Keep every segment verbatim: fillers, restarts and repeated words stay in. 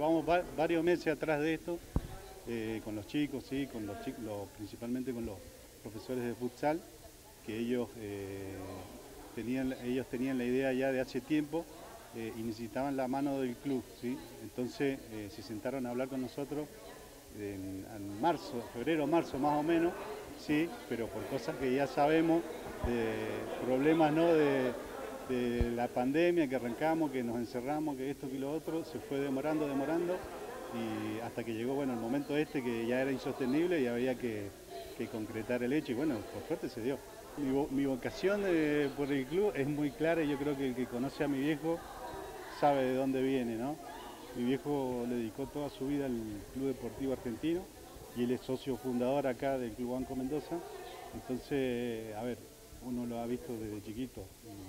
llevamos va varios meses atrás de esto, eh, con los chicos, sí, con los chicos, los, principalmente con los profesores de futsal, que ellos, eh, tenían, ellos tenían la idea ya de hace tiempo eh, y necesitaban la mano del club, ¿sí? Entonces eh, se sentaron a hablar con nosotros en, en marzo, febrero, marzo más o menos, sí, pero por cosas que ya sabemos, de problemas, ¿no? de, de la pandemia, que arrancamos, que nos encerramos, que esto, que lo otro, se fue demorando, demorando, y hasta que llegó, bueno, el momento este que ya era insostenible y había que, que concretar el hecho, y bueno, por suerte se dio. Mi, vo mi vocación eh, por el club es muy clara, y yo creo que el que conoce a mi viejo sabe de dónde viene, ¿no? Mi viejo le dedicó toda su vida al Club Deportivo Argentino y él es socio fundador acá del Club Banco Mendoza. Entonces, a ver, uno lo ha visto desde chiquito.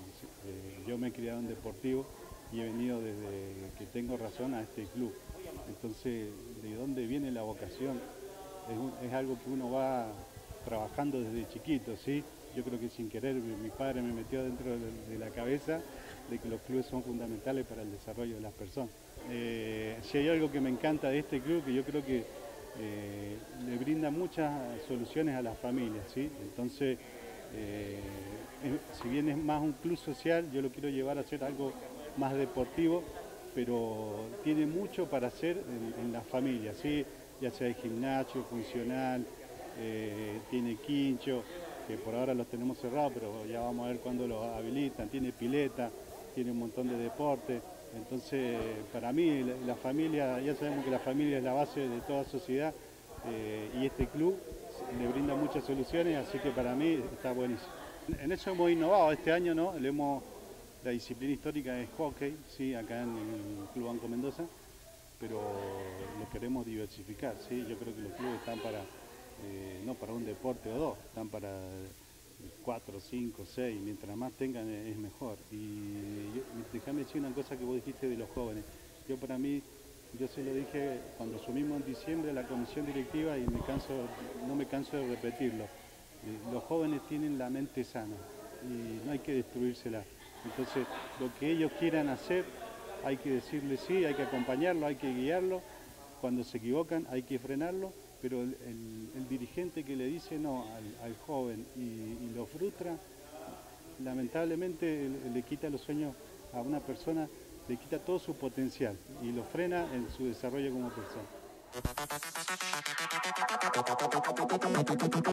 Yo me he criado en deportivo y he venido desde que tengo razón a este club. Entonces, ¿de dónde viene la vocación? Es, un, es algo que uno va trabajando desde chiquito, ¿sí? Yo creo que sin querer mi padre me metió dentro de, de la cabeza de que los clubes son fundamentales para el desarrollo de las personas. Eh, si hay algo que me encanta de este club, que yo creo que eh, le brinda muchas soluciones a las familias, ¿sí? Entonces, eh, si bien es más un club social, yo lo quiero llevar a ser algo más deportivo, pero tiene mucho para hacer en, en las familias, ¿sí? Ya sea el gimnasio funcional, eh, tiene quincho, que por ahora los tenemos cerrados, pero ya vamos a ver cuándo los habilitan, tiene pileta, tiene un montón de deportes. Entonces, para mí, la, la familia, ya sabemos que la familia es la base de toda sociedad, eh, y este club le brinda muchas soluciones, así que para mí está buenísimo. En eso hemos innovado este año, ¿no? Le hemos, la disciplina histórica es hockey, sí, acá en el Club Banco Mendoza, pero lo queremos diversificar, ¿sí? Yo creo que los clubes están para, eh, no para un deporte o dos, están para cuatro, cinco, seis, mientras más tengan es mejor. Y déjame decir una cosa que vos dijiste de los jóvenes. Yo para mí, yo se lo dije cuando asumimos en diciembre la comisión directiva y me canso, no me canso de repetirlo. Los jóvenes tienen la mente sana y no hay que destruírsela. Entonces, lo que ellos quieran hacer, hay que decirles sí, hay que acompañarlo, hay que guiarlo. Cuando se equivocan hay que frenarlo, pero el, el, el dirigente que le dice no al, al joven y, y lo frustra, lamentablemente le, le quita los sueños a una persona, le quita todo su potencial y lo frena en su desarrollo como persona.